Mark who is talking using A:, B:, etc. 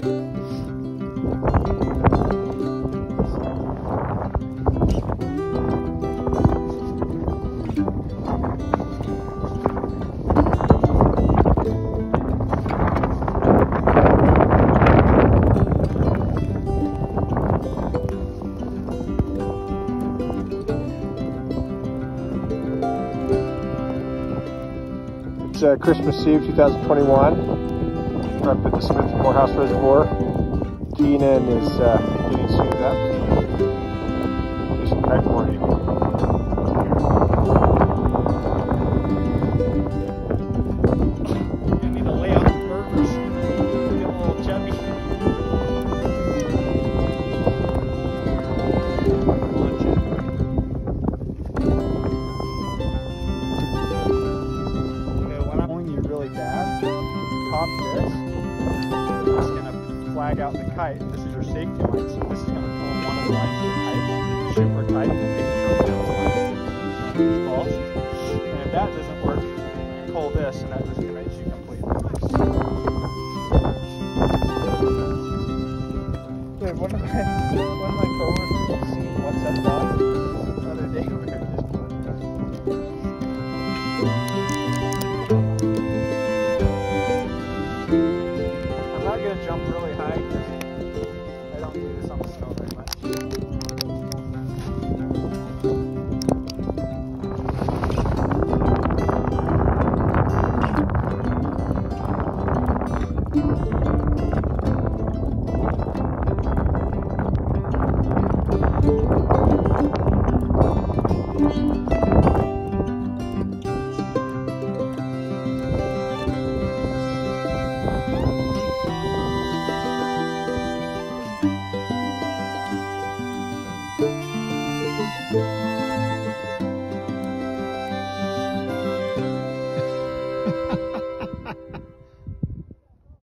A: It's Christmas Eve 2021. We're up at the Moorehouse Reservoir. Kienan is getting suited up to do some kiteboarding.
B: You need to lay out the burgers. Get a little chubby. Pop this. It's going to flag out the kite. This is your safety line, so this is going to pull one of the lines of the kite, super tight, and make sure it goes false. And if that doesn't work, you pull this, and that disconnects you completely. Dude, one of my coworkers seen what's that dog the other day over here. I'm going to jump really high because I don't do this on the snow very much.